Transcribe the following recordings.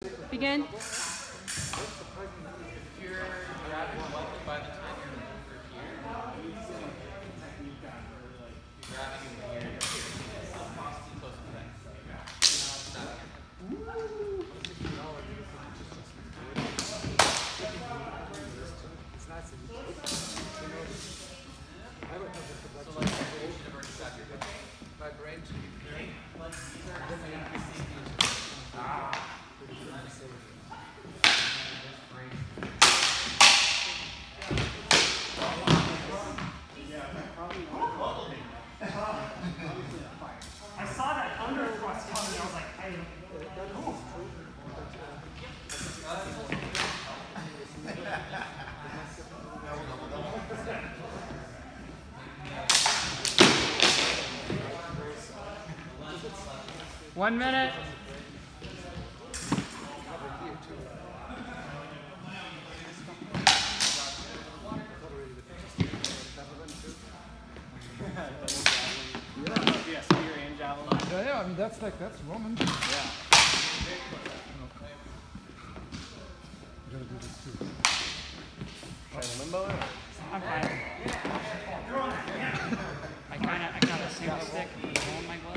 Begin. I saw that under thrust coming. I was like, hey. One minute. Yeah, I mean that's Roman. Yeah. You gotta do this too. Trying to limbo it? I'm fine. I got a single stick with a hole in my glove.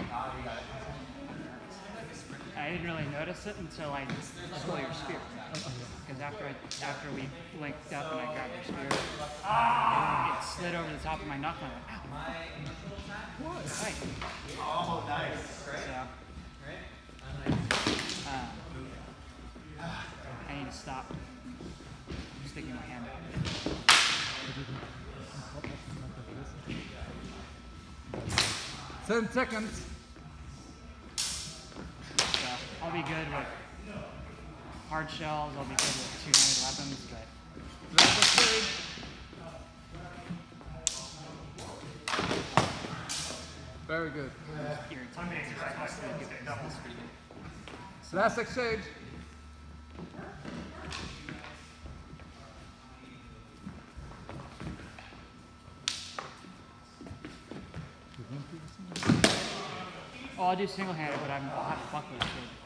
I didn't really notice it until I stole your spear. Because after we linked up and I grabbed your spear, it slid over the top of my knuckle. And I went, ow. What? Right. Oh, nice. So, I need to stop sticking my hand out. 10 seconds. So I'll be good with hard shells. I'll be good with two-handed weapons, but Grab the stage. Very good. your time is supposed to be good. That's pretty good. Last exchange. Oh, I'll do single-handed, but I'll have to buckle it.